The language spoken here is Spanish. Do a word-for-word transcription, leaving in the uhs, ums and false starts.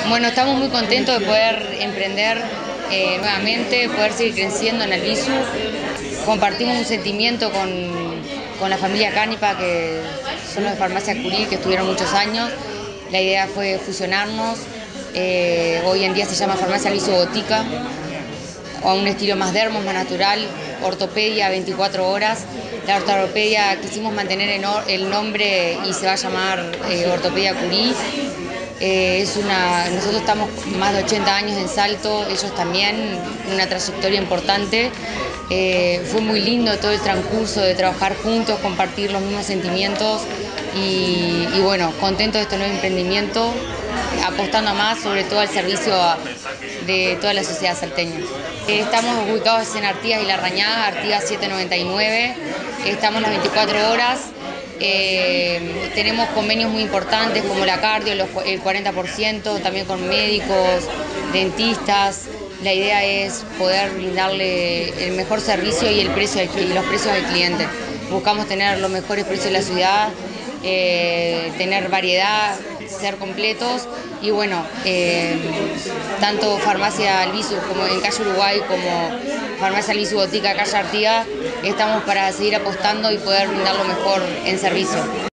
Bueno, estamos muy contentos de poder emprender eh, nuevamente, poder seguir creciendo en Albisu. Compartimos un sentimiento con, con la familia Cánipa, que son los de Farmacia Curí, que estuvieron muchos años. La idea fue fusionarnos. Eh, hoy en día se llama Farmacia Albisu Botica, a un estilo más dermo, más natural, ortopedia veinticuatro horas. La ortopedia quisimos mantener el nombre y se va a llamar eh, Ortopedia Curí. Eh, es una, nosotros estamos más de ochenta años en Salto, ellos también, una trayectoria importante. Eh, fue muy lindo todo el transcurso de trabajar juntos, compartir los mismos sentimientos y, y bueno, contento de este nuevo emprendimiento, apostando más sobre todo al servicio a, de toda la sociedad salteña. Eh, estamos ubicados en Artigas y Larrañaga, Artigas setecientos noventa y nueve, estamos las veinticuatro horas. Eh, tenemos convenios muy importantes como la cardio, los, el cuarenta por ciento, también con médicos, dentistas. La idea es poder brindarle el mejor servicio y, el precio, y los precios al cliente. Buscamos tener los mejores precios de la ciudad, eh, tener variedad, ser completos y bueno, eh, tanto Farmacia Albisu como en Calle Uruguay como Farmacia Albisu Botica Calle Artigas, estamos para seguir apostando y poder brindar lo mejor en servicio.